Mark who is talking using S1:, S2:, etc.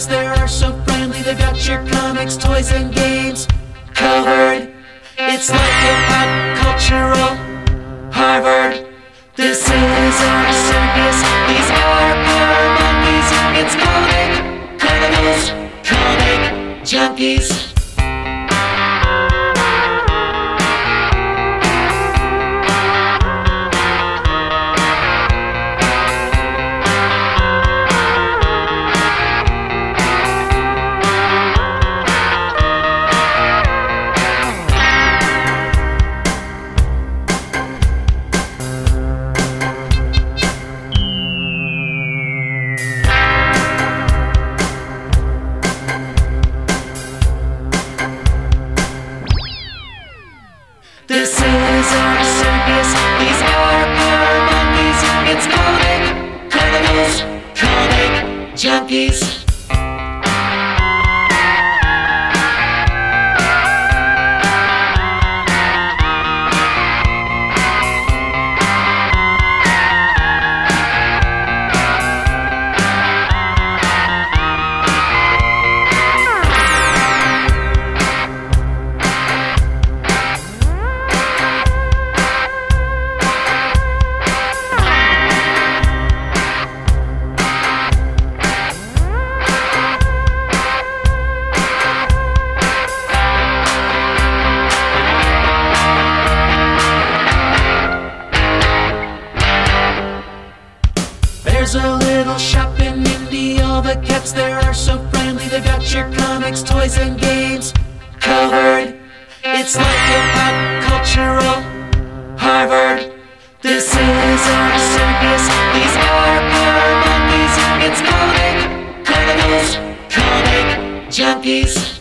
S1: there are so friendly. They've got your comics, toys, and games covered. It's like a pop cultural Harvard. This is our circus. These are our monkeys. It's comic carnivals, comic junkies. This is our circus, these are our monkeys. It's comic carnivals, comic junkies. There's a little shop in Indy. All the cats there are so friendly. They've got your comics, toys, and games covered. It's like a pop cultural Harvard. This is our circus. These are our monkeys. It's comic carnivals, comic junkies.